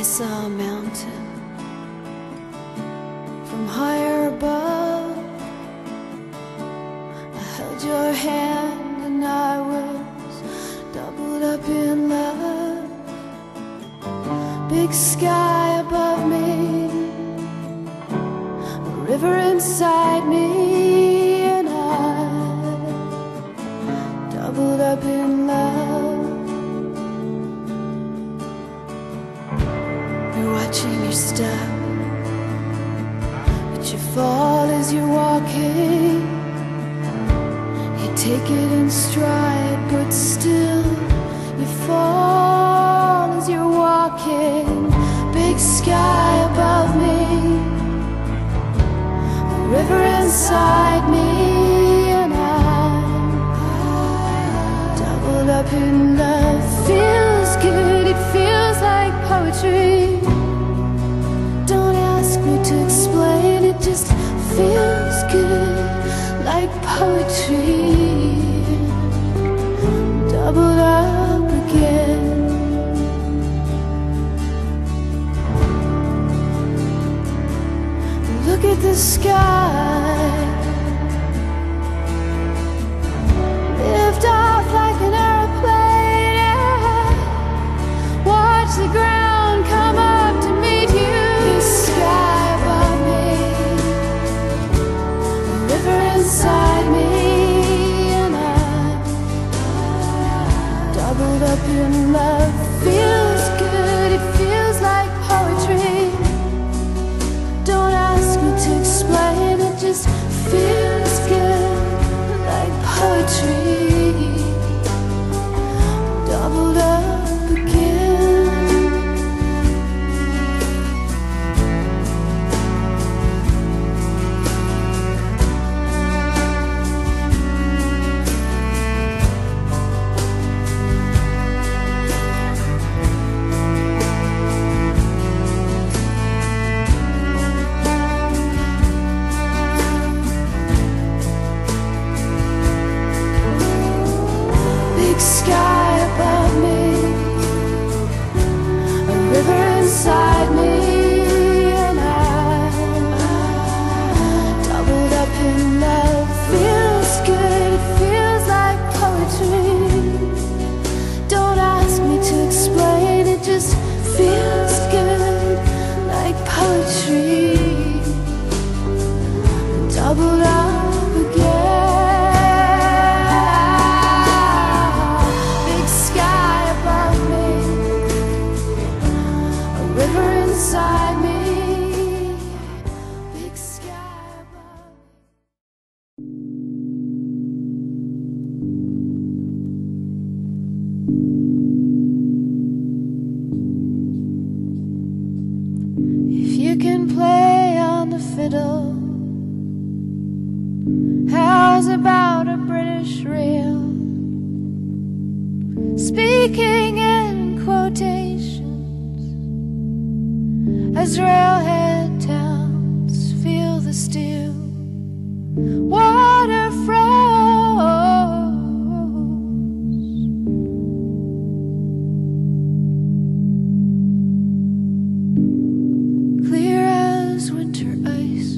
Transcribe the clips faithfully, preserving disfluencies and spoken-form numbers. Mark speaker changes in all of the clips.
Speaker 1: I saw a mountain from higher above. I held your hand and I was doubled up in love. Big sky above me, a river inside me, and I doubled up in love. You're watching your step, but you fall as you're walking. You take it in stride, but still you fall as you're walking. Big sky above me, a river inside me, and I'm doubled up in love. Feels good, it feels like poetry. Don't ask me to explain, it just feels good like poetry. Doubled up again. Look at the sky, lift off like an airplane, yeah. Watch the ground come up to meet you. The sky above me, a river inside me, and I'm doubled up in love. Feels good, it feels like poetry. Don't ask me to explain, it just feels good like poetry. Doubled up again. Sky above me, a river inside me, and I doubled up in love. Feels good, it feels like poetry. Don't ask me to explain, it just feels good like poetry. Doubled up again. Inside me, big sky above me. If you can play on the fiddle, how's about a British reel? Speaking in quotations, as railhead towns feel the still water froze, clear as winter ice.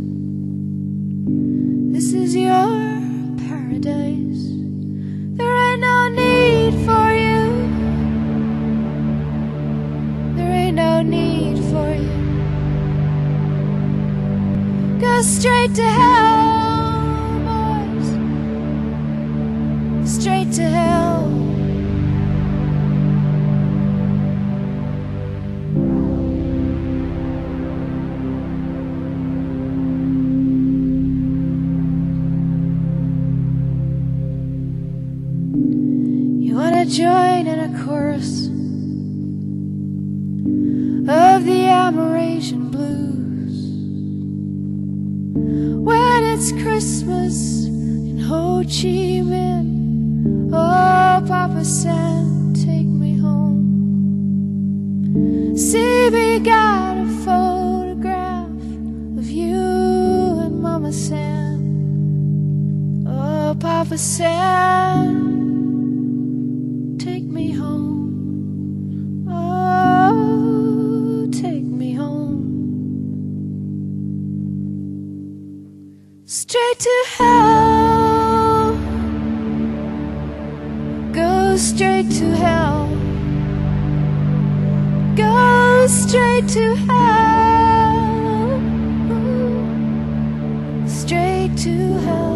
Speaker 1: This is your paradise. There ain't no need for you. There ain't no need for you. Go straight to hell, boys. Straight to hell. You wanna join in a chorus of the Amerasian blues when it's Christmas in Ho Chi Minh? Oh, Papa San, take me home. C B got a photograph of you and Mama San. Oh, Papa San, take me home. Oh. to hell. Go straight to hell. Go straight to hell. Straight to hell.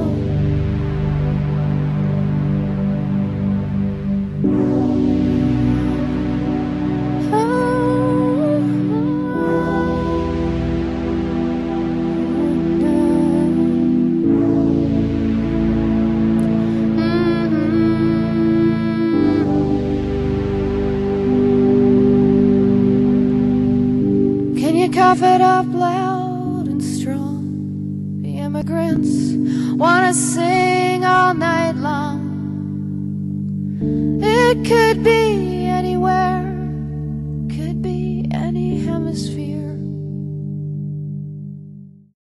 Speaker 1: Cough it up loud and strong. The immigrants wanna sing all night long. It could be